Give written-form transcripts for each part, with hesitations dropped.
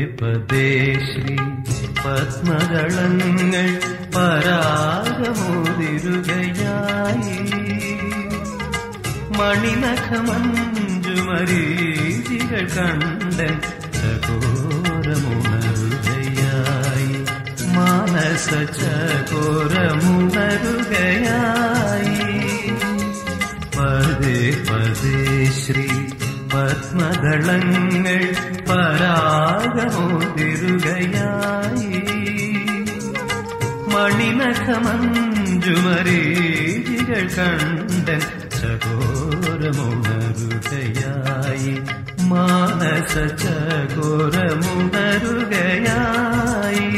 പദേ ശ്രീ പത്മദളങ്ങൾ പരാഗമോതിരുകയായി മണിനഖമഞ്ജുമരീചികൾ കണ്ടൻ ചകോരമുണരുകയായി മാനസ ചകോരമുണരുകയായി പദേ പദേ ശ്രീ പത്മദളങ്ങൾ പരാഗമോതിരുകയായി മണിനഖമഞ്ജുമരീചികൾ കണ്ടൻ ചകോരമുണരുകയായി മാനസ ചകോരമുണരുകയായി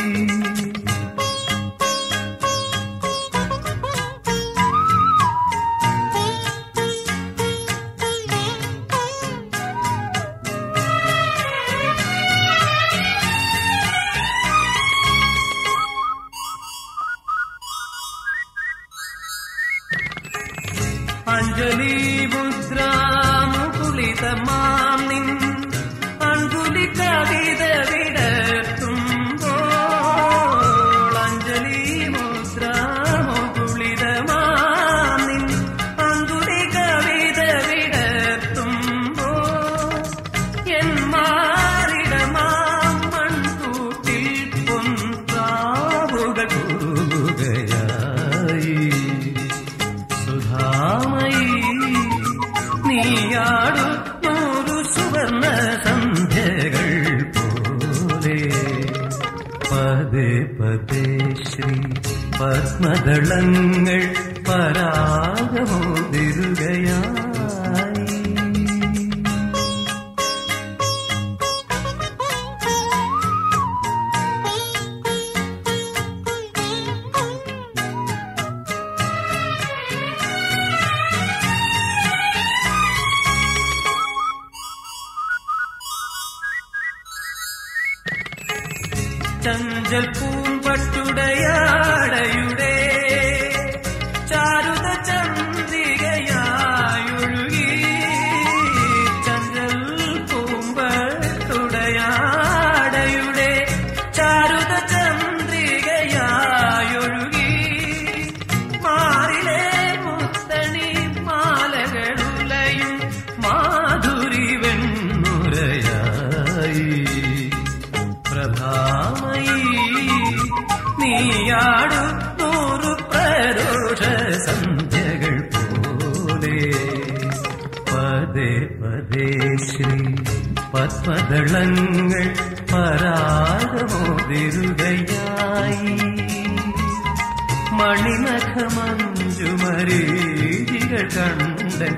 അഞ്ജലി മുദ്രാമുകുളിതമാം നിൻ അഞ്ജലി കവിത വിടർത്തുമ്പോൾ അഞ്ജലി മുദ്രാമുകുളിതമാം നിൻ അഞ്ജലി കവിത വിടർത്തുമ്പോൾ എൻ മാറിടമാം മൺകൂട്ടിൽ പൊൻപ്രാവുകൾ കുറുകുകയായി നീയാടു നൂറു സുവർണ സന്ധ്യകൾ പോലെ പദേ പദേ ശ്രീ പത്മദളങ്ങൾ പരാഗമോതിരുകയായി ചഞ്ചൽ പൂമ്പട്ടുടയാടയുടെ ചാരുത ചന്ദ്രികയായൊഴുകി ചഞ്ചൽ പൂമ്പട്ടുടയാടയുടെ ചാരുത ചന്ദ്രികയായൊഴുകി മാറിലെ മുത്തണി മാലകളുലയും മാധുരി വെണ്ണുരയായി പ്രഭാമയി നീയാടു നൂറു പ്രരോഷ സന്ധ്യകൾ പോലെ പദേ പദേ ശ്രീ പത്മദളങ്ങൾ പരാഗമോതിരുകയായി മണിനഖമഞ്ജുമരീചികൾ കണ്ടൻ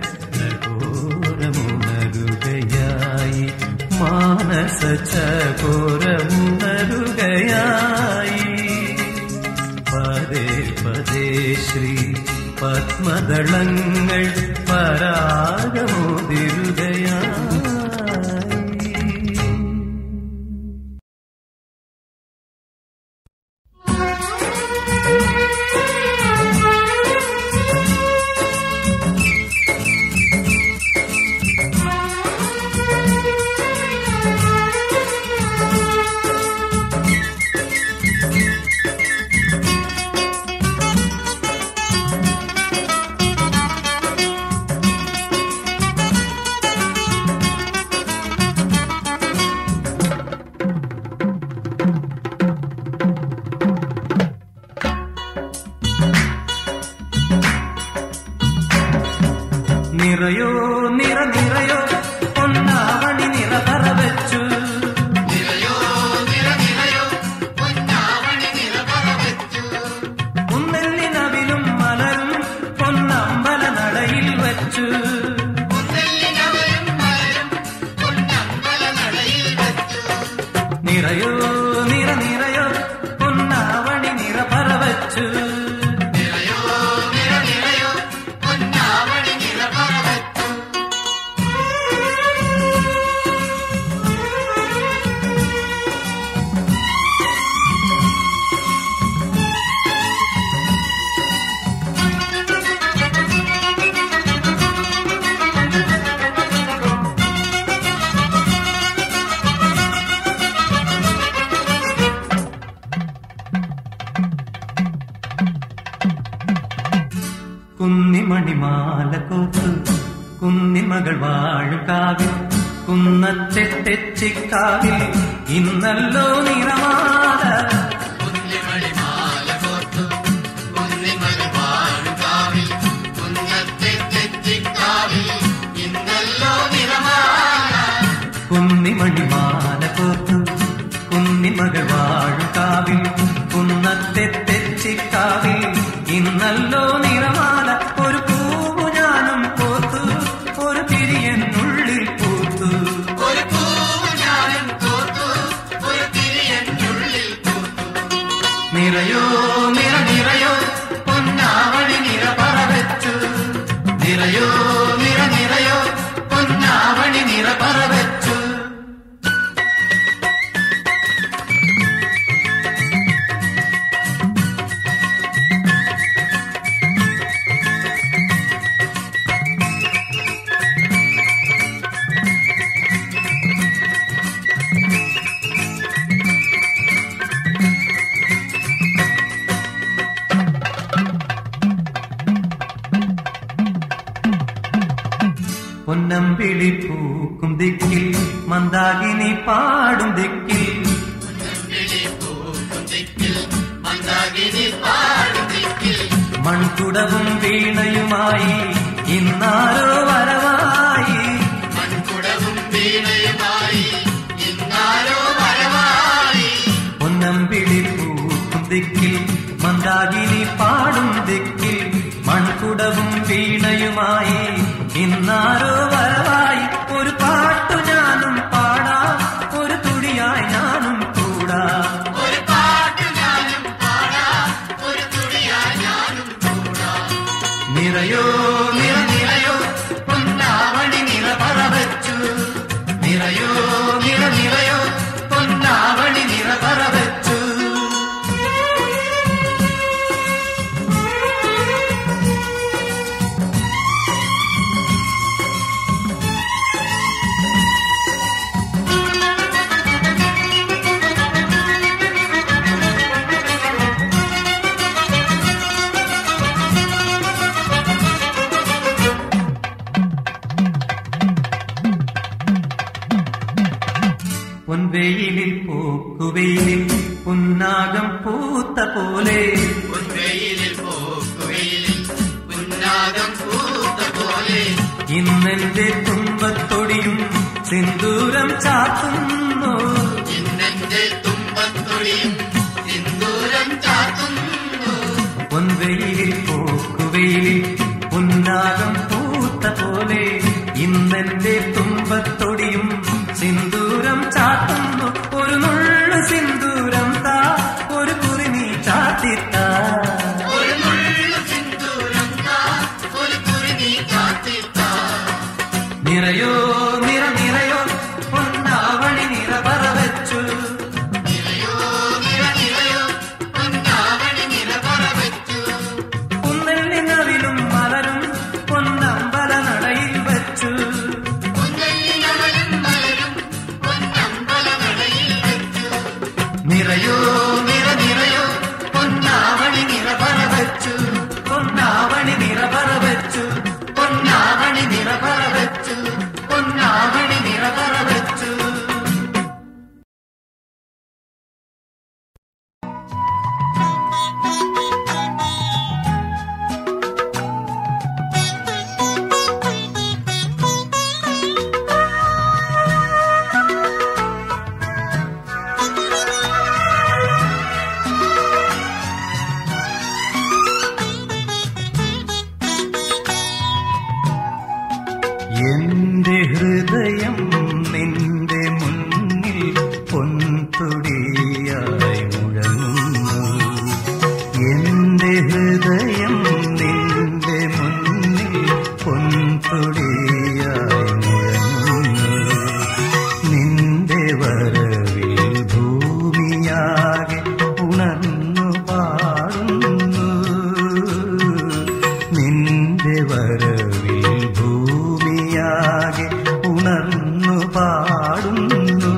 ചകോരമുണരുകയായി മാനസ ചകോരമുണരുകയായി പദേ പദേ ശ്രീ പത്മദളങ്ങൾ പരാഗമോതിരുകയായി നിറയോ നിറ നിറയോ പൊന്നാവണി നിറ പറവച്ചു നിറയോ നിറ നിറയോ പൊന്നാവണി നിറ പറവച്ചു കുന്നെല്ലിനവിലും മലരും പൊന്നമ്പല നടയിൽ വച്ചു നിറയോ നിറ നിറയോ പൊന്നാവണി നിറ പറവച്ചു നിറയോ നിറ നിറയോ പൊന്നാവണി നിറ പറവച്ചു കുന്നിമണിമാല കോർത്തു കുന്നിമകൾ വാഴും കാവിൽ കുന്നത്തെ തെച്ചിക്കാവിൽ ഇന്നല്ലോ നിറമാല. കുന്നിമണിമാല കോർത്തു കുന്നിമകൾ വാഴും കാവിൽ കുന്നത്തെ തെച്ചിക്കാവിൽ ഇന്നല്ലോ നിറമാല. ഒരു പൂവു ഞാനും കോർത്തു ഒരു തിരിയെന്നുള്ളിൽ പൂത്തു. ഒരു പൂവു ഞാനും കോർത്തു ഒരു തിരിയെന്നുള്ളിൽ പൂത്തു. നിറയോ നിറ നിറയോ പൊന്നാവണി നിറ പറവച്ചു. നിറയോ നിറ നിറയോ പൊന്നാവണി നിറ പറവച്ചു. പൊന്നമ്പിളി പൂക്കും ദിക്കിൽ മന്ദാകിനി പാടും ദിക്കിൽ മൺകുടവും വീണയുമായി ഇന്നാരോ വരവായി. പൊന്നമ്പിളി പൂക്കും ദിക്കിൽ മന്ദാകിനി പാടും ദിക്കിൽ മൺകുടവും വീണയുമായി ഇന്നാരോ വരവായി. ഒരു പാട്ടു ഞാനും പാടാം ഒരു തുടിയായി ഞാനും കൂടാം. ഒരു പാട്ടു ഞാനും പാടാം ഒരു തുടിയായി ഞാനും കൂടാം. നിറയോ നിറ നിറയോ പൊന്നാവണി നിറ പറവച്ചു. നിറയോ നിറ നിറയോ പൊന്നാവണി നിറ പറവച്ചു. പൊൻവെയിലിൽ പോക്കുവെയിലിൽ പുന്നാകം പൂത്ത പോലെ. പൊൻവെയിലിൽ പോക്കുവെയിലിൽ പുന്നാകം പൂത്ത പോലെ. ഇന്നെന്റെ തുമ്പത്തൊടിയും സിന്ദൂരം ചാത്തുന്നു. ഇന്നെന്റെ തുമ്പത്തൊടിയും സിന്ദൂരം ചാത്തുന്നു. പൊൻവെയിലിൽ പോക്കുവെയിലിൽ പുന്നാകം പൂത്ത പോലെ. ഇന്നെന്റെ തുമ്പത്തൊടിയും സിന്ദൂരം ചാത്തുന്നു. ഒരു നുള്ളു സിന്ദൂരം താ ഒരു കുറി നീ ചാത്തിത്താ. ഒരു നുള്ളു സിന്ദൂരം താ ഒരു കുറി നീ ചാത്തിത്താ. നിറയോ നിറ നിറയോ പൊന്നാവണി നിറ പറവച്ചു. നിറയോ നിറ നിറയോ പൊന്നാവണി നിറ പറവച്ചു. കുന്നെല്ലിനവിലും മലരും പൊന്നമ്പല നടയിൽ വച്ചു. നിറയോ നിറ നിറയോ പൊന്നാവണി നിറ പറവച്ചു. പൊന്നാവണി നിറ പറവച്ചു. പൊന്നാവണി നിറ പറവച്ചു. പൊന്നാവണി നിറ പറവച്ചു. എന്റെ ഹൃദയം നിന്റെ മുന്നിൽ പൊൻതുടിയായി മുഴങ്ങുന്നു. എന്റെ ഹൃദയം നിന്റെ മുന്നിൽ പൊൻതുടിയായി മുഴങ്ങുന്നു. നിന്റെ വരവിൽ ഭൂമിയാകെ ഉണർന്നു പാടുന്നു. നിന്റെ വരവിൽ ഭൂമിയാകെ ഉണർന്നു പാടുന്നു.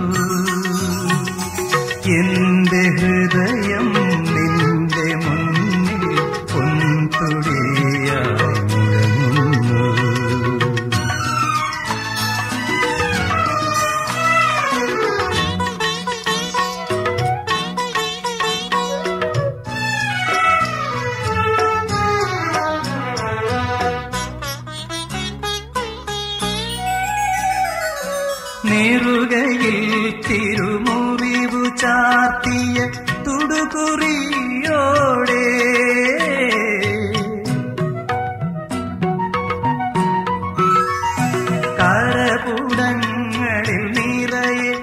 എന്റെ ഹൃദയം നിന്റെ മുന്നിൽ പൊൻതുടിയായി നെറുകയിൽ തിരുമുറിവു ചാർത്തിയ തുടുകുറിയോടെ കരപുടങ്ങളിൽ നിറയെ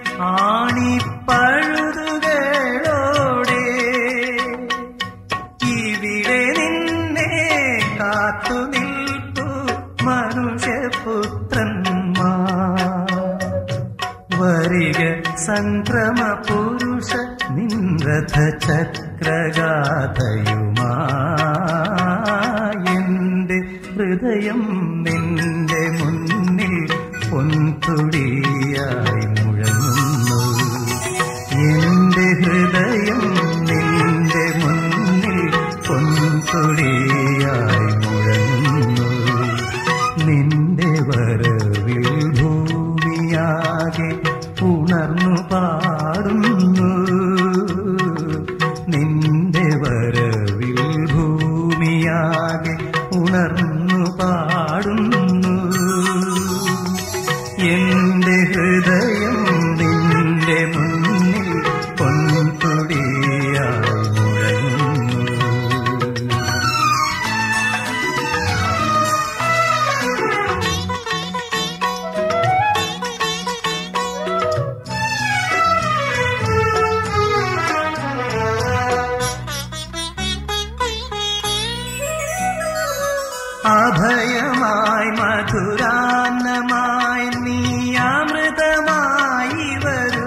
ആണിപ്പഴുതുകളോടെ ഇവിടെ നിന്നെ കാത്തു നിൽപ്പു മനുഷ്യപുത്രന്മാർ വരിക സംക്രമ പുരുഷ നിൻരഥ ചക്രഗാഥയുമായെന്റെ ഹൃദയം നിന്റെ മുന്നിൽ പൊൻതുടിയായി മുഴങ്ങുന്നു. എന്റെ ഹൃദയം നിന്റെ മുന്നിൽ പൊൻതുടിയായി മുഴങ്ങുന്നു. നിന്റെ വരവിൽ ഭൂമിയാകെ ഉണർന്നു പാടുന്നു. നിന്റെ വരവിൽ ഭൂമിയാകെ ഉണർന്നു പാടുന്നു. എന്റെ ഹൃദയം നിന്റെ മുന്നിൽ പൊൻതുടിയായി മുഴങ്ങുന്നു. അഭയമായി മധുരാന്നമായി നീ അമൃതമായി വരൂ.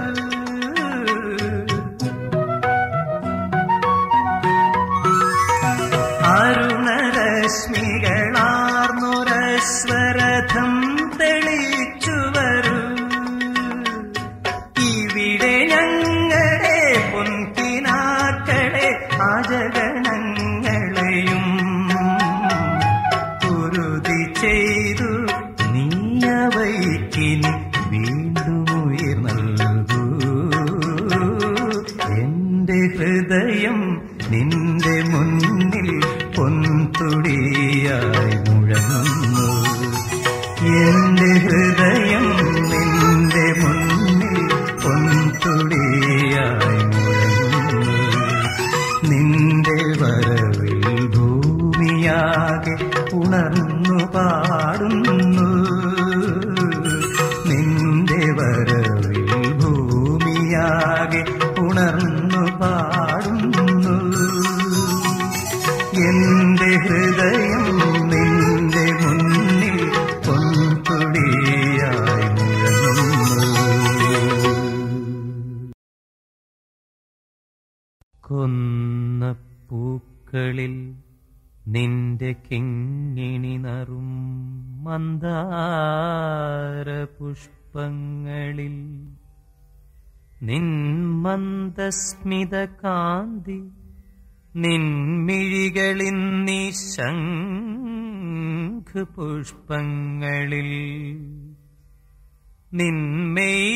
അരുണരശ്മികളാർന്നൊരശ്വരഥം തെളിച്ചു വരൂ. ഇവിടെ ഞങ്ങളെ പൊൻകിനാക്കളെ ആജഗണങ്ങളെയും ചെയ്തു നീയവയ്ക്കിനി വീണ്ടും ഉയിർ നൽകൂ. എന്റെ ഹൃദയം നിന്റെ മുന്നിൽ പൊൻതുടിയായി മുഴങ്ങുന്നു. എന്റെ ഹൃദയം നിന്റെ മുന്നിൽ പൊൻതുടിയായി മുഴങ്ങുന്നു. നിന്റെ വരവിൽ ഭൂമിയാകെ ഉണർന്നു പാടുന്നു. നിന്റെ വരവിൽ ഭൂമിയാകെ ഉണർന്നു പാടുന്നു. എന്റെ ഹൃദയം നിന്റെ മുന്നിൽ പൊൻതുടിയായി മുഴങ്ങുന്നു. കൊന്ന പൂക്കളിൽ നിന്റെ കിങ്ങിണി നറും മന്ദാര പുഷ്പങ്ങളിൽ നിൻ മന്ദസ്മിത കാന്തി നിൻമിഴികളിൻ നിശംഖ് പുഷ്പങ്ങളിൽ നിന്മേയ്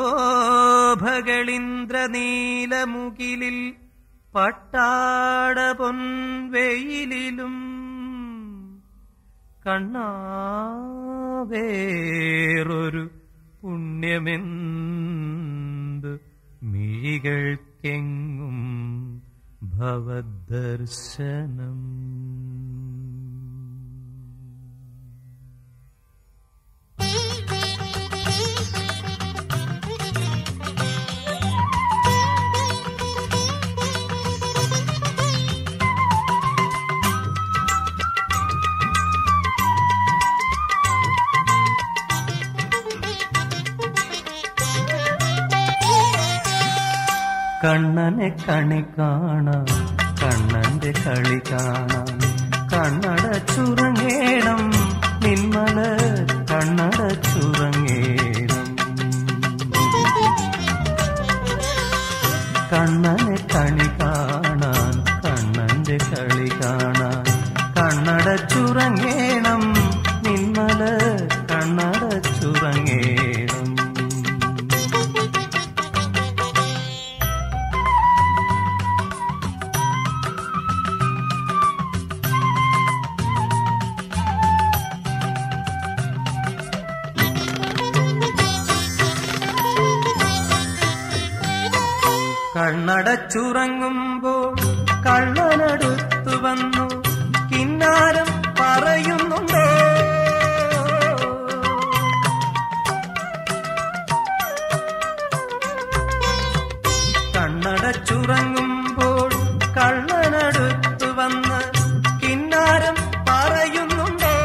ശോഭകളിന്ദ്രനീലമുകിലിൽ പട്ടാട പൊൻവെയിലിലും കണ്ണാവേറൊരു പുണ്യമെന്ത് മിഴികൾക്കെങ്ങും ഭവദർശനം. കണ്ണനെ കണി കാണാൻ കണ്ണന്റെ കളി കാണാൻ കണ്ണടച്ചുറങ്ങേണം നിന്മല കണ്ണടച്ചുറങ്ങേണം. കണ്ണനെ കണി കാണാൻ കണ്ണന്റെ കളി കാണാൻ കണ്ണടച്ചുറങ്ങേണം നിന്മല കണ്ണടച്ചുറങ്ങേണം. കണ്ണടച്ചുറങ്ങുമ്പോൾ കള്ളനടുത്തു വന്നു കിന്നാരം പറയുന്നുണ്ടോ? കണ്ണടച്ചുറങ്ങുമ്പോൾ കള്ളനടുത്തു വന്ന് കിന്നാരം പറയുന്നുണ്ടോ?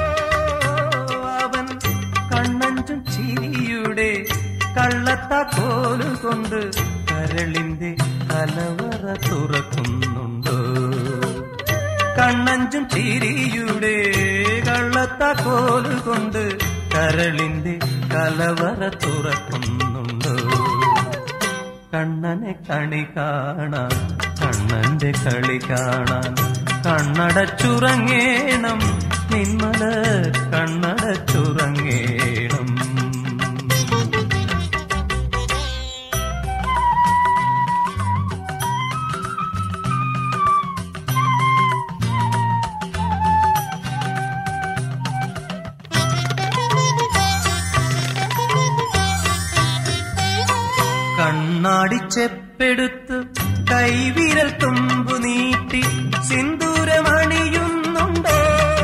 അവൻ കണ്ണഞ്ചും ചിരിയുടെ കള്ളത്താക്കോലുകൊണ്ട് കരളിന്റെ കലവറ തുറക്കുന്നുണ്ടോ? കണ്ണഞ്ചും ചിരിയുടെ കള്ളത്താക്കോലുകൊണ്ട് കരളിന്റെ കലവറ തുറക്കുന്നുണ്ടോ? കണ്ണനെ കണി കാണാൻ കണ്ണന്റെ കളി കാണാൻ കണ്ണടച്ചുറങ്ങേണം നിന്മല കണ്ണടച്ചുറങ്ങേണം. കണ്ണാടിച്ചെപ്പെടുത്ത് കൈവിരൽ തുമ്പു നീട്ടി സിന്ദൂരമണിയുന്നുണ്ടോ?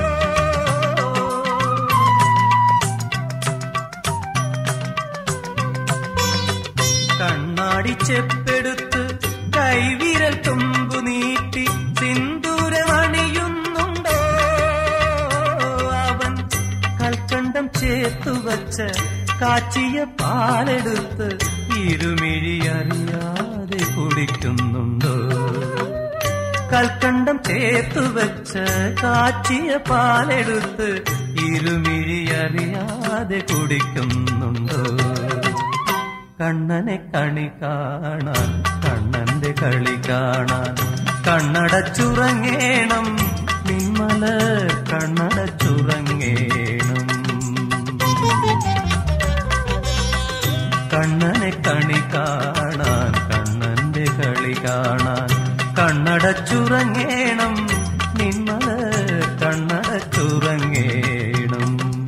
കണ്ണാടിച്ചെപ്പെടുത്ത് കൈവിരൽ തുമ്പു നീട്ടി സിന്ദൂരമണിയുന്നുണ്ടോ? അവൻ കൽക്കണ്ടം ചേർത്തുവച്ച കാച്ചിയ പാലെടുത്ത് ഇരുമിഴി അറിയാതെ കുടിക്കുന്നുണ്ടോ? കൽക്കണ്ടം ചേർത്തുവച്ച കാച്ചിയ പാലെടുത്ത് ഇരുമിഴി അറിയാതെ കുടിക്കുന്നുണ്ടോ? കണ്ണനെ കണി കാണാൻ കണ്ണന്റെ കളി കാണാൻ കണ്ണടച്ചുറങ്ങേണം നിന്മല കണ്ണടച്ചുറങ്ങേണം. കണ്ണനെ കണി കാണാൻ കണ്ണന്റെ കളി കാണാൻ കണ്ണടച്ചുറങ്ങേണം നിന്മല കണ്ണടച്ചുറങ്ങേണം.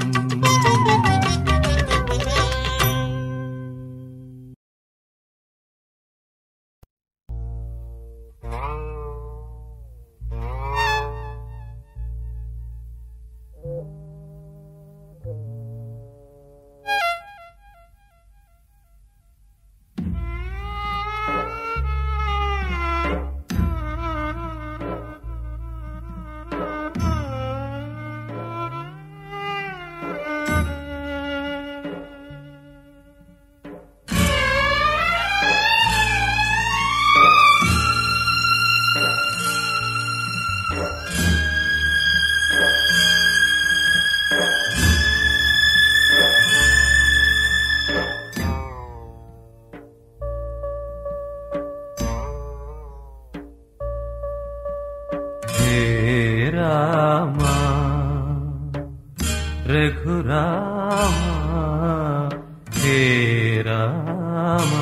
രഘുരാമ ഹേ രാമ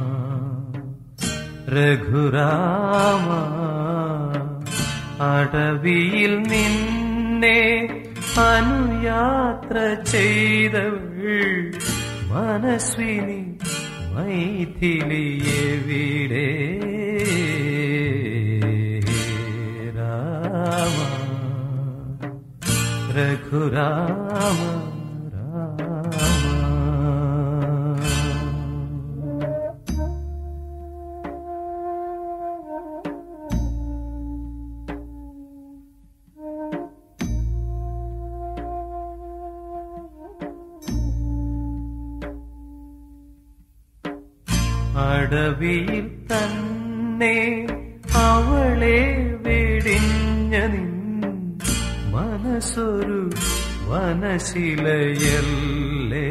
രഘുരാമ അടവിയിൽ നിന്നെ അനുയാത്ര ചെയ്തവൾ മനസ്വിനി മൈഥിലിയെവിടെ? രാമ രഘുരാമ അടവിയിൽ തന്നെ അവളെ വെടിഞ്ഞ നിൻ മനസ്സൊരു വനശിലയല്ലേ?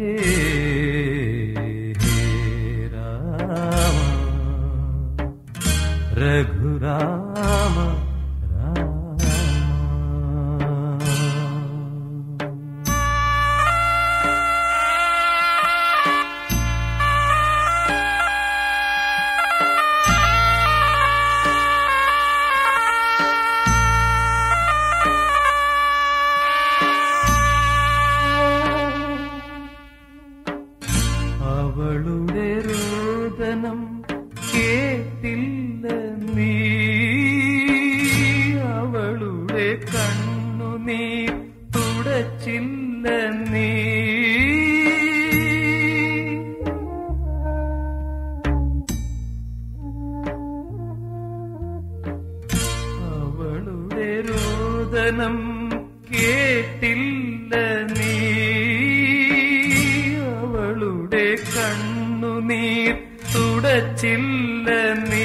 രാമ രഘുരാമ അവളുടെ രോദനം കേട്ടില്ല കണ്ണുനീർ തുടച്ചില്ല നീ. അവളുടെ രോദനം കേട്ടില്ല നീ. അവളുടെ കണ്ണുനീർ തുടച്ചില്ല നീ.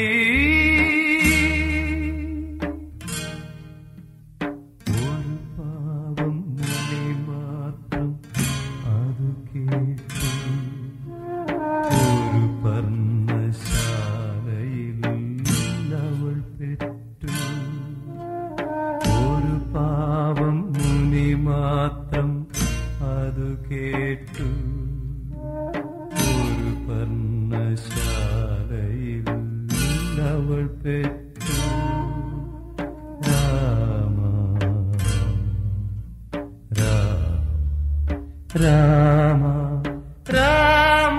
രാമ രാമ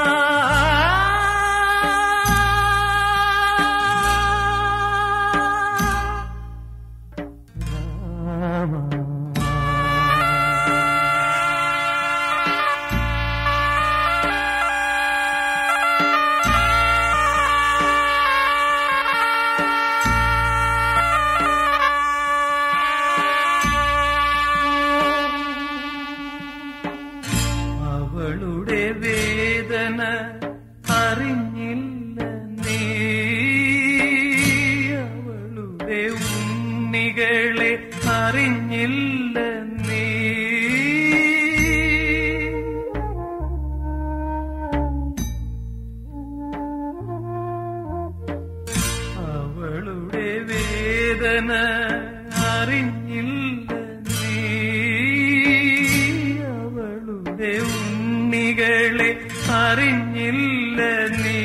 അവളുടെ വേദന അറിഞ്ഞില്ല നീ. അവളുടെ ഉണ്ണികളെ അറിഞ്ഞില്ല നീ. അവളുടെ വേദന അറിഞ്ഞില്ല നീ. അവളുടെ ഉണ്ണികളെ അറിഞ്ഞില്ല നീ.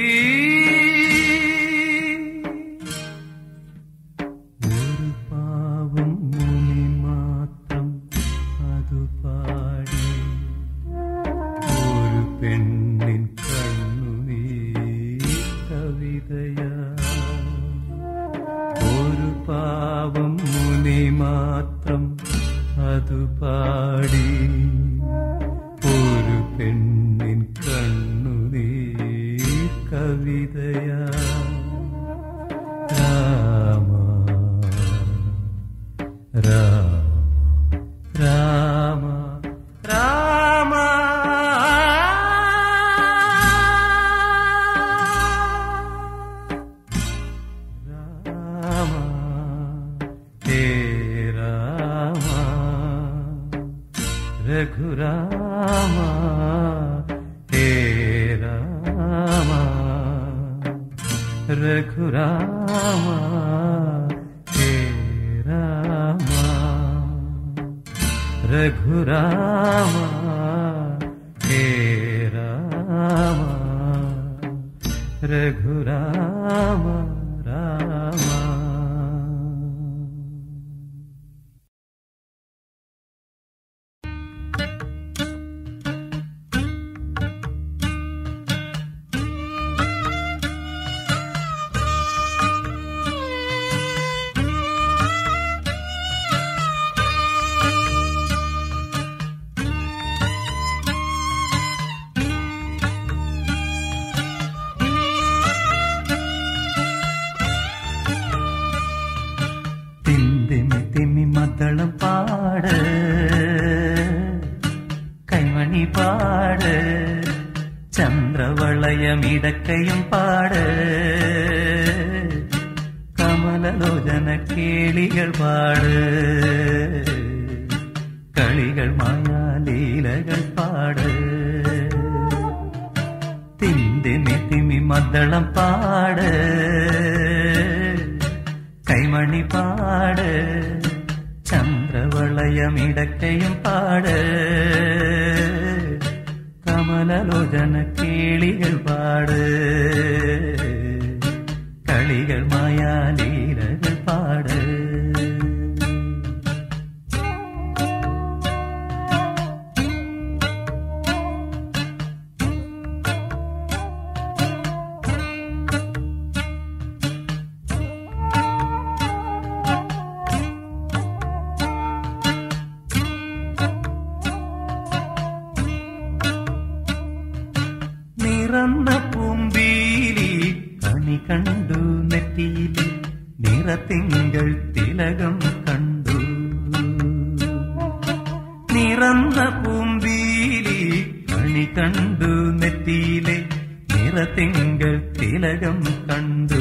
ഒരു പാവം മുനി മാത്രം അതു പാടി. ഒരു പെണ്ണിൻ കണ്ണുനീർ കവിതയാ. ഒരു പാവം മുനി മാത്രം അതു പാടി. ഒരു പെണ്ണിൻ കണ്ണുനീർ കവിതയാ. രാമ രാമ രാമ രാമ രാമ ഹേ രാമ രഘുരാമ ഹേ രാമ രഘുരാമ ഹേ രാമ രഘുരാമ ഹേ രാമ രഘുരാമ രാമ. മദ്ദളം പാട് കൈമണി പാട് ചന്ദ്രവളയമിടക്കയും പാട് കമലലോചന കേളികൾ പാട് കളികൾ മായാലീലകൾ പാട് തിന്തിമി മദ്ദളം പാട് കൈമണി പാട് ചന്ദ്രവളയമിടക്കയും പാട് കമലലോചന കേളികൾ പാട് കളികൾ മായാലീലകൾ പാട്. നിറന്ന പൂമ്പീലി കണി കണ്ടു നെറ്റിയിലെ നിറത്തിങ്കൾ തിലകം കണ്ടു. നിറന്ന പൂമ്പീലി കണി കണ്ടു നെറ്റിയിലെ നിറത്തിങ്കൾ തിലകം കണ്ടു.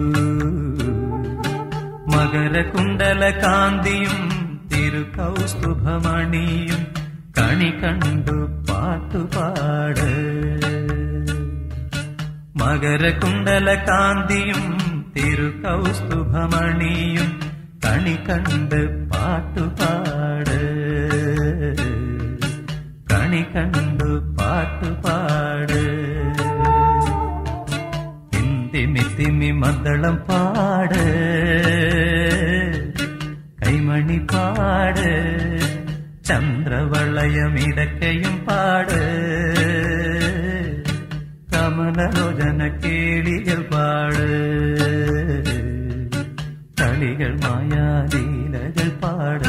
മകരകുണ്ടല കാന്തിയും തിരുകൗസ്തുഭമണിയും കണി കണ്ടു പാട്ടുപാട്. മകരകുണ്ടല കാന്തിയും തിരുകൗസ്തുഭമണിയും കണി കണ്ട് പാട്ടുപാട്. കണി കണ്ടു പാട്ടുപാട്. തിന്തിമി തിമി മദ്ദളം പാട്, കൈമണി പാട്, ചന്ദ്രവളയമിടക്കയും പാട്, കമലലോചന കേളികൾ പാട്, കളികൾ മായാലീലകൾ പാട്.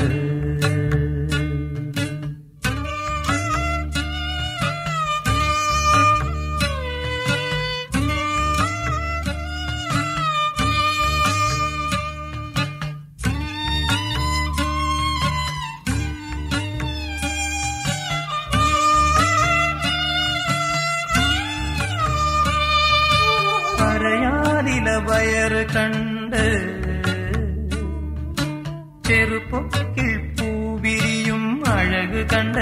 വയറ് കണ്ട് ചെറുപ്പൊക്കിൽ പൂവിരിയും അഴക് കണ്ട്.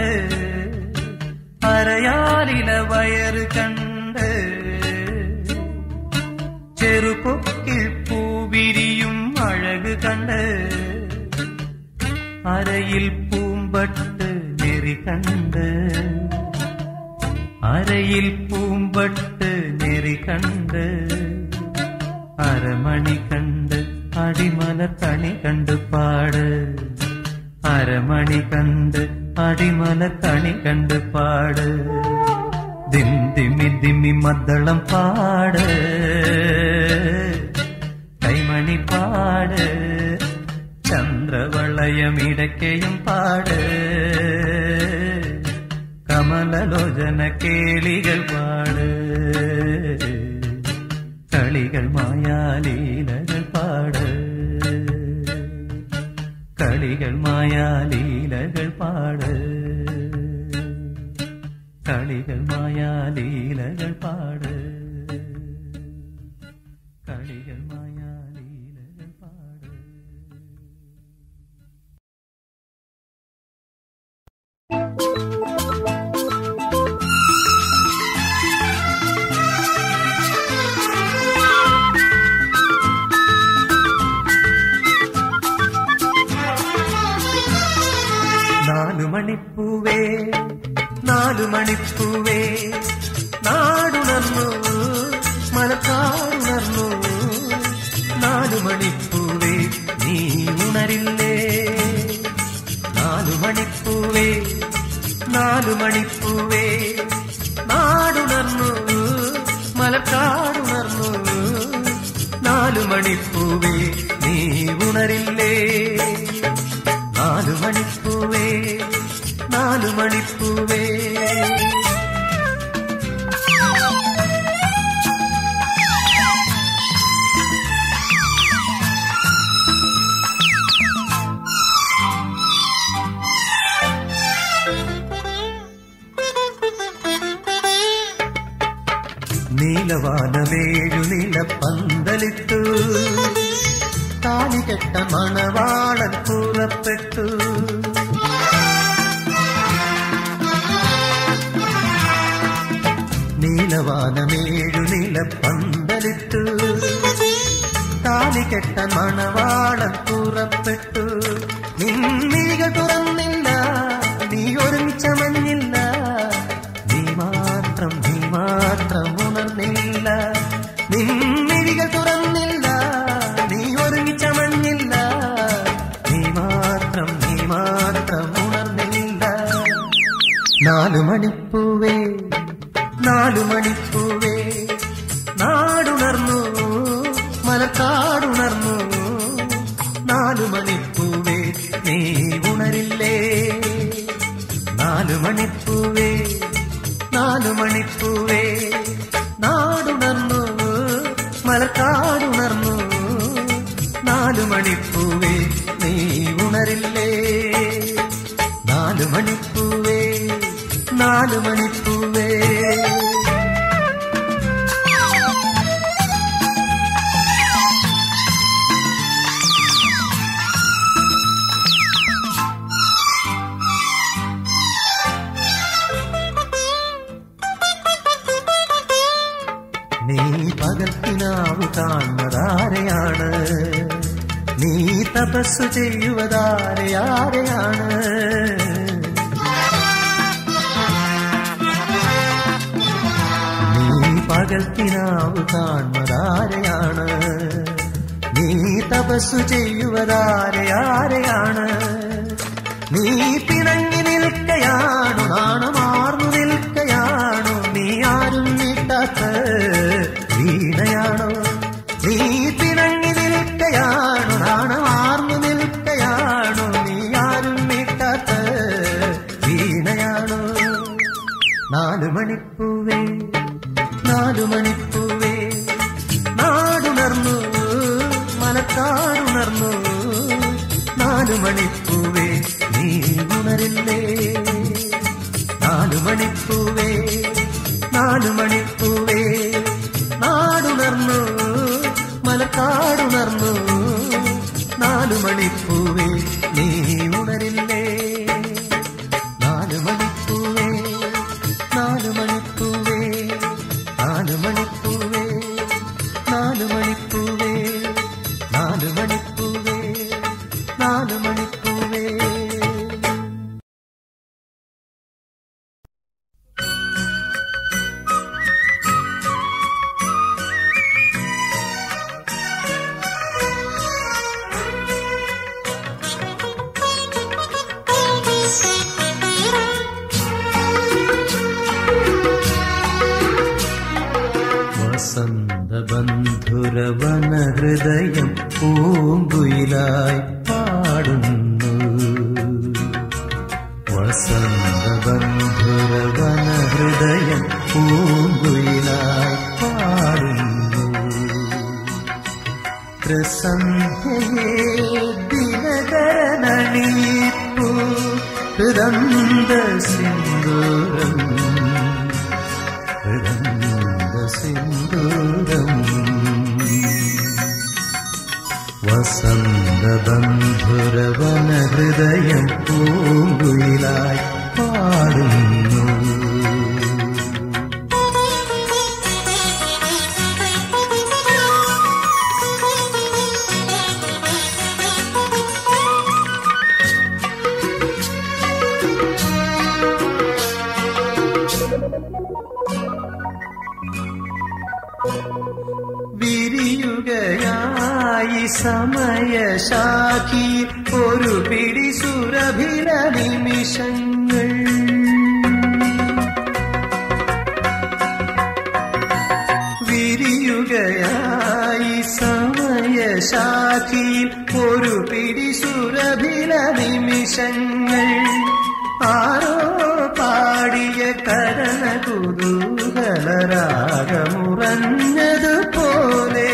അരയാലില വയറ് കണ്ട് ചെറുപ്പൊക്കിൽ പൂവിരിയും അഴക് കണ്ട്. അരയിൽ പൂമ്പട്ട് നെറി കണ്ട്, അരയിൽ പൂമ്പട്ട് നെറി കണ്ട്. അരമണി കണ്ട് അടിമലർ കണി കണ്ടു പാട്, അരമണി കണ്ട് അടിമലർ കണി കണ്ട് പാട്. ദിന്തിമി ദിമി മദ്ദളം പാട്, കൈമണി പാട്, ചന്ദ്രവളയമിടക്കയും പാട്, കമലലോചന കേളികൾ പാട്, കളികൾ മായാലീലകൾ പാട്, കളികൾ മായാലീലകൾ പാട്, കളികൾ മായാലീലകൾ പാട്, കളികൾ മായാലീലകൾ പാട്. നാലുമണിപ്പൂവേ നാലുമണിപ്പൂവേ നാടുണർന്നു മലക്കാടുണർന്നു. നാലുമണിപ്പൂവേ നീ ഉണരില്ലേ? നാലുമണിപ്പൂവേ നാലുമണിപ്പൂവേ നാടുണർന്നു മലക്കാടുണർന്നു. നാലുമണിപ്പൂവേ നീ ഉണരില്ലേ? നാലുമണിപ്പൂവേ നാലുമണിപ്പൂവേ. നീലവാനമേഴു നിലപ്പന്തലിട്ടു, താലികെട്ട മണവാളൻ പുറപ്പെട്ടു. നീലവാനമേഴു നിലപ്പന്തലിട്ടു, താലികെട്ട മണവാളൻ പുറപ്പെട്ടു. നിന്നികൾ തുറന്നില്ല, നീ ഒരുമിച്ചമഞ്ഞില്ല, നീ മാത്രം ഉണർന്നില്ല. നിന്നികൾ തുറന്നില്ല, നീ ഒരുമിച്ചമഞ്ഞില്ല, നീ മാത്രം ഉണർന്നില്ല. നാലുമണിപ്പൂവേ നാലുമണിപ്പൂവേ നാടുണർന്നു മലക്കാടുണർന്നു. നാലുമണിപ്പൂവേ നീ ഉണരില്ലേ? നാലുമണിപ്പൂവേ നാലുമണിപ്പൂവേ നാ തപസ്സു ചെയ്യുവതാരെയാരെയാണ്? നീ പകൽക്കിനാവ് കാണുന്നതാരെയാണ്? നീ തപസ്സു ചെയ്യുവതാരെയാരെയാണ്? നീ പിണങ്ങി നിൽക്കയാണു, നാണമാർന്നു നിൽക്കയാണു, നീ ആരും നീട്ടാത്ത വീണയാണോ? നീ പിണങ്ങി നിൽക്കയാണു, നാണമാർന്നു നിൽക്കയാണു, നീ ആരും നീട്ടാത്ത വീണയാണോ? 4 മണിപ്പൂവേ 4 മണിപ്പൂവേ, നാടുണർന്നു മലക്കാടുണർന്നു, 4 മണിപ്പൂവേ നീ ഉണരില്ലേ? 4 മണിപ്പൂവേ 4 മണിപ്പൂവേ, നാടുണർന്നു മലക്കാടുണർന്നു, 4 മണിപ്പൂവേ നീ ഉണരില്ലേ? 4 മണിപ്പൂവേ 4 മണിപ്പൂവേ, 4 മണിപ്പൂവേ 4 മണിപ്പൂവേ, 4 മണിപ്പൂവേ 4 മണിപ്പൂവേ. വസന്തബന്ധുരവന ഹൃദയം പൂങ്കുയിലായി പാടുന്നു. വസന്തബന്ധുരവന ഹൃദയം പൂങ്കുയിലായി പാടുന്നു. പ്രസന്ധ്യയേ ദിനകരനണിയിപ്പൂ ഹൃദന്ത സിന്ദൂരം, ഹൃദന്ത സിന്ദൂരം. വസന്തബന്ധുരവന ഹൃദയം പൂങ്കുയിലായി പാടുന്നു. വിരിയുകയായി സമയശാഖി ഒരു പിടി സുരഭില നിമിഷങ്ങൾ. വിരിയുകയായി സമയശാഖി ഒരു പിടി സുരഭില നിമിഷങ്ങൾ. ആരോ പാടിയ കരണ കുതൂഹലരാഗമുറഞ്ഞതുപോലെ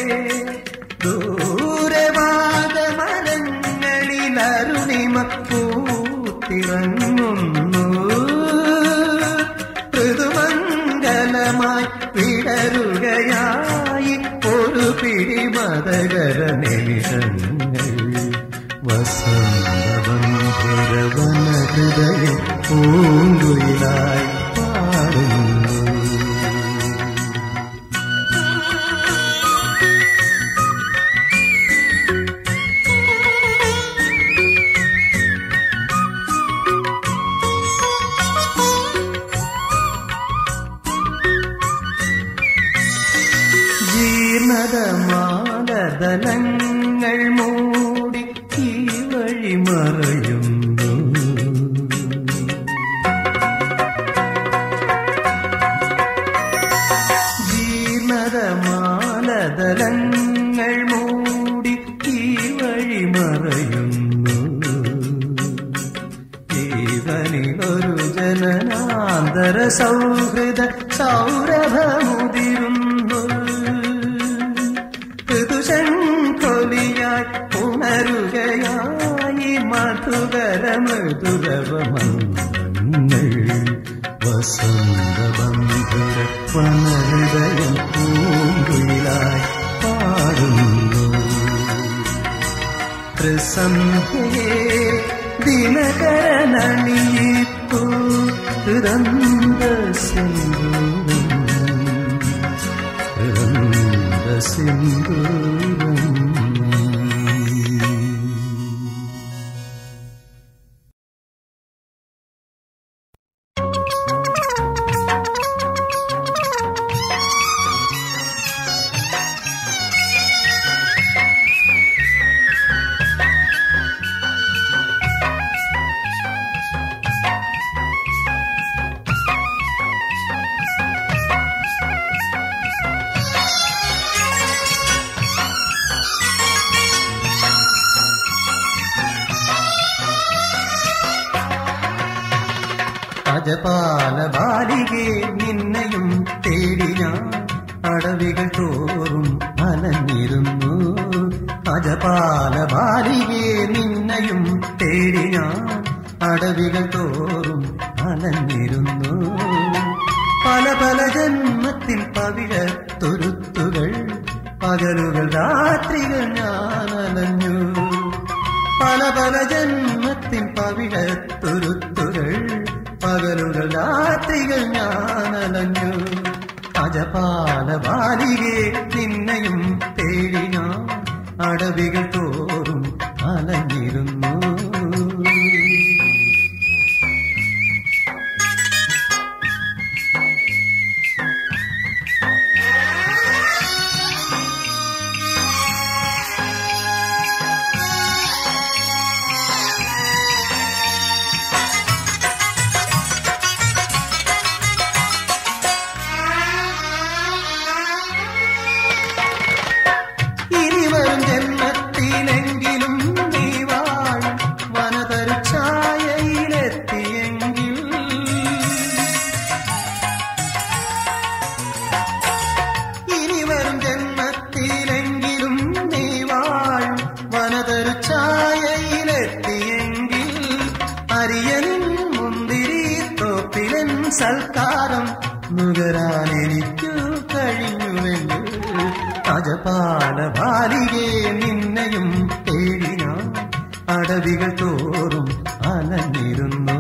ദൂരവാദമരങ്ങളിൽ അരുണിമ പൂത്തിറങ്ങുന്നു. ഋതുമംഗലമായി വിടരുകയായി ഒരു പിടി മതകര നിമിഷങ്ങൾ. വസന്തബന്ധുരവന ഹൃദയം പൂങ്കുയിലായി പാടുന്നു. ജീർണതമാലതലങ്ങൾ മൂടി ഈ വഴി മറയുന്നു. ജീർണതമാലതലങ്ങൾ മൂടി ഈ വഴി മറയുന്നു. ജീവനിലൊരു ജനനാന്തര സൗഹൃദ സൗരഭമുതിരുന്നു. ഋതുശങ്കൊലിയായി ഉണരുകയായി മധുകര മൃദുരവമന്ത്രങ്ങൾ. വസന്തബന്ധുര വനഹൃദയം പൂങ്കുയിലായി പാടുന്നു. പ്രസന്ധ്യേ ദിനകരനണിയിപ്പൂ ഹൃദന്ത സിന്ദൂരം, ഹൃദന്ത സിന്ദൂരം. അജപാല ബാലികേ നിന്നെയും തേടി ഞാൻ അടവികൾ തോറും അലഞ്ഞിരുന്നു. അജപാല ബാലികേ നിന്നെയും തേടി ഞാൻ അടവികൾ തോറും അലഞ്ഞിരുന്നു. പല പല ജന്മത്തിൽ പവിഴത്തുരുത്തുകൾ പകലുകൾ രാത്രികൾ ഞാൻ അലഞ്ഞു. പല പല ജന്മത്തിൽ പവിഴത്തുരുത്തുകൾ പകലുകൾ രാത്രികൾ ഞാൻ അലഞ്ഞു. അജപാല ബാലികേ നിന്നെയും തേടി ഞാൻ അടവികൾ തോറും അലഞ്ഞിരുന്നു. ജന്മത്തിലെങ്കിലും നീ വാഴും വനതരുഛായയിലെത്തിയെങ്കിൽ ഇനി വരും ജന്മത്തിലെങ്കിലും നീ വാഴും വനതരുഛായയിലെത്തിയെങ്കിൽ അരിയനും മുന്തിരി തോപ്പിലൻ സൽക്കാരം നുകരാനെനിക്കു കഴിഞ്ഞുവെങ്കിൽ അജപാല ബാലികേ നിന്നെയും തേടി ഞാൻ അടവികൾ തോറും അലഞ്ഞിരുന്നു.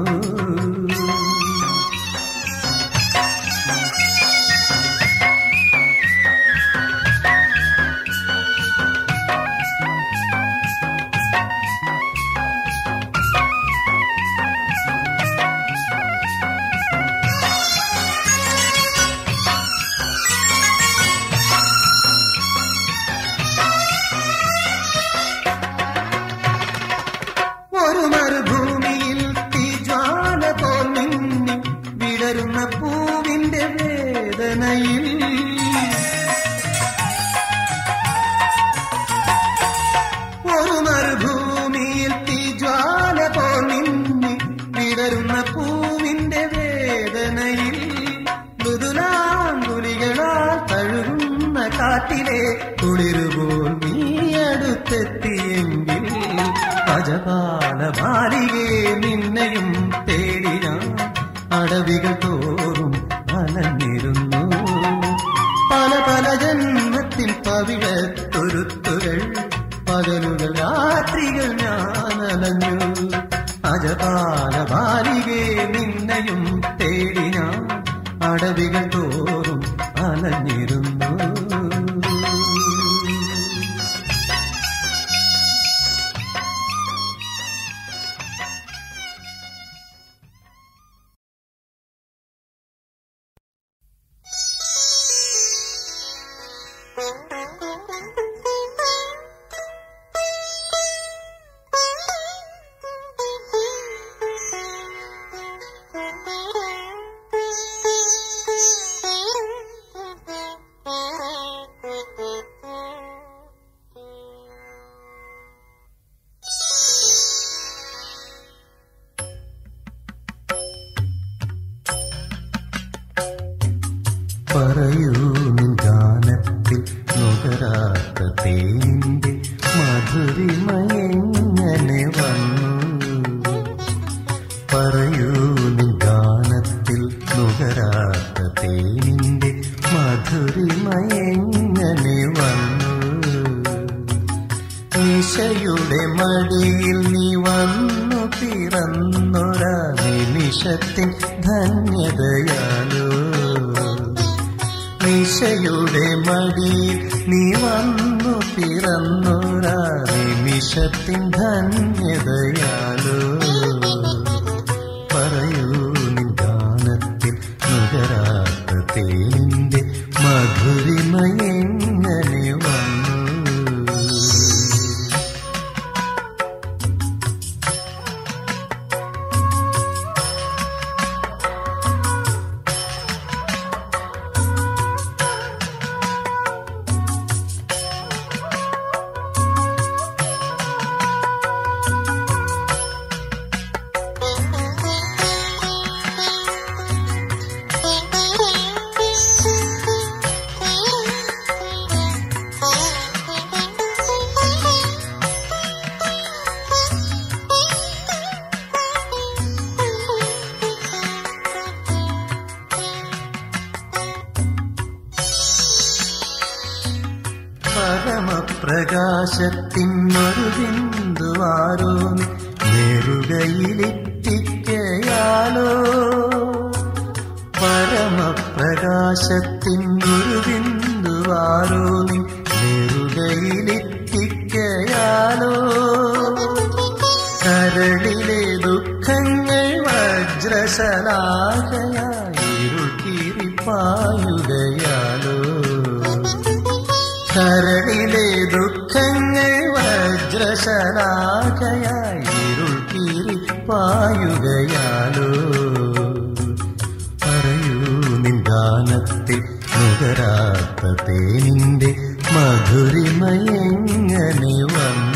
ഒരു മരുഭൂമിയിൽ തീജ്വാല പോൽ മിന്നി വിടരുന്ന പൂവിന്റെ വേദനയിൽ ഒരു മരുഭൂമിയിൽ തീജ്വാല പോൽ മിന്നി വിടരുന്ന പൂവിന്റെ വേദനയിൽ മൃദുലാങ്കുലികളാൽ തഴുകുന്ന കാറ്റിലെ കുളിരുപോൽ നീ അടുത്തെത്തിയെങ്കിൽ അജപാല ബാലികേ നിന്നെയും തേടി ഞാൻ അടവികൾ തോറും അലഞ്ഞിരുന്നു. പല പല ജന്മത്തിൽ പവിഴത്തുരുത്തുകൾ പകലുകൾ രാത്രികൾ ഞാൻ അലഞ്ഞു. അജപാല ബാലികേ നിന്നെയും തേടി ഞാൻ അടവികൾ തോറും അലഞ്ഞിരുന്നു. പറയൂ നിൻ ഗാനത്തിൽ നുകരാത്ത തേനിന്റെ മധുരിമയെങ്ങനെ വന്നു. പറയൂ നിൻ ഗാനത്തിൽ നുകരാത്ത തേനിന്റെ മധുരിമയെങ്ങനെ വന്നു. നിശയുടെ മടിയിൽ നീ വന്നു പിറന്നൊരാ നിമിഷത്തിൻ ധന്യതയാലോ. നിശയുടെ മടിയിൽ നീ വന്നു പിറന്നൊരാ നിമിഷത്തിൻ ധന്യതയാലോ. പറയൂ നിൻ ഗാനത്തിൽ നുകരാത്ത തേനിന്റെ മധുരിമയെങ്ങനെ വന്നു. പ്രകാശത്തിനൊരു ബിന്ദുവാരോ നെറുകയിലെത്തിക്കയാലോ പരമപ്രകാശത്തിനൊരു ബിന്ദുവാരോ നെറുകയിലെത്തിക്കയാലോ കരളിലെ ദുഃഖങ്ങൾ വജ്രശലാഖയായി ഇരുൾക്കീറിപ്പായുകയാലോ കരളിലെ ദുഃഖങ്ങൾ വജ്രശലാഖയായി ഇരുൾക്കീറിപ്പായുകയാലോ പറയൂ നിൻ ഗാനത്തിൽ നുകരാത്ത തേനിന്റെ മധുരിമയെങ്ങനെ വന്നു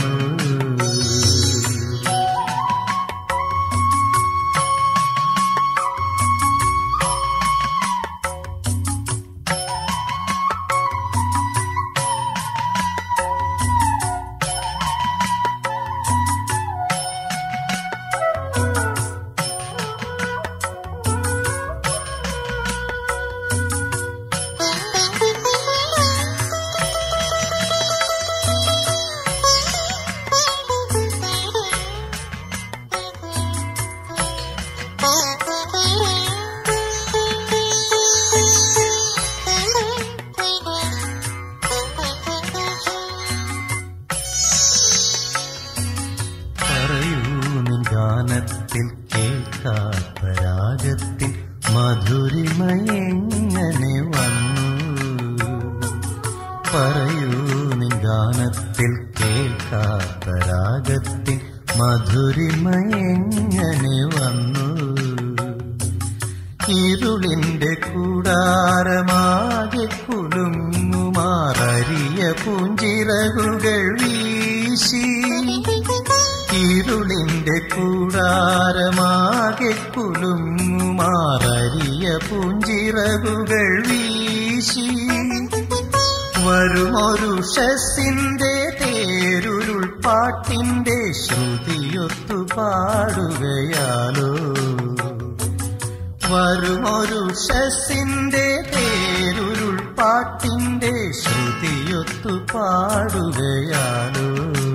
ഗാനത്തിൽ കേൾക്കാത്ത രാഗത്തിൽ മധുരിമയെങ്ങനെ വന്നു പറയൂ നിൻ ഗാനത്തിൽ കേൾക്കാത്ത രാഗത്തിൽ മധുരിമയെങ്ങനെ വന്നു ഇരുളിന്റെ കൂടാരമാകെ കുലുങ്ങുമാറിയ പൂഞ്ചിറകുകൾ വീശി ഇരുളിന്റെ കൂടാരമാകെ കുലുങ്ങുമാറിയ പൂഞ്ചിറകുകൾ വീശി വരുമൊരു ഷസിന്റെ തേരുരുൾ പാട്ടിന്റെ ശ്രുതിയൊത്തു പാടുകയാലോ വരുമൊരു ഷസിന്റെ തേരുരുൾ പാട്ടിന്റെ ശ്രുതിയൊത്തു പാടുകയാലോ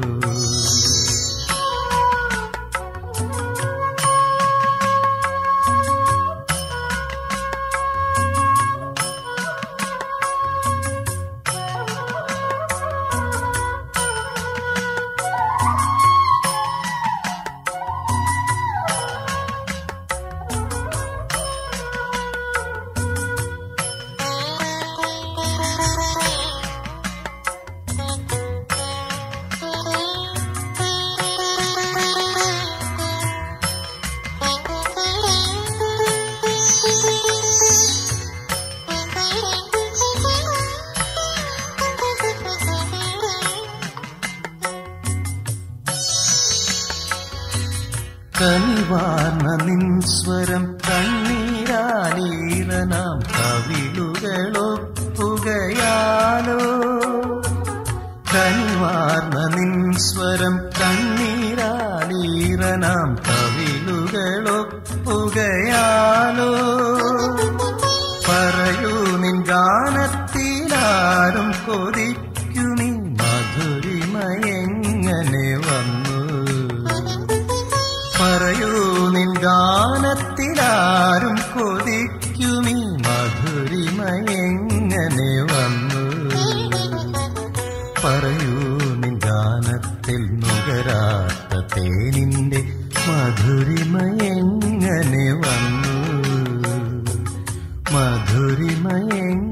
കനിവാർന്ന നിൻ സ്വരം കണ്ണീരാലീറനാം കവിളുകളൊപ്പുകയാലോ കനിവാർന്ന നിൻ സ്വരം കണ്ണീരാലീറനാം കവിളുകളൊപ്പുകയാലോ പറയൂ നിൻ ഗാനത്തിലാരും കൊതിക്കുമീ മധുരിമയെങ്ങനെ വന്നു പറയൂ നിൻ ഗാനത്തിലാരും കൊതിക്കുമീ മധുരിമയെങ്ങനെ വന്നു പറയൂ നിൻ ഗാനത്തിൽ നുകരാത്ത തേനിന്റെ മധുരിമയെങ്ങനെ വന്നു മധുരിമയെങ്ങനെ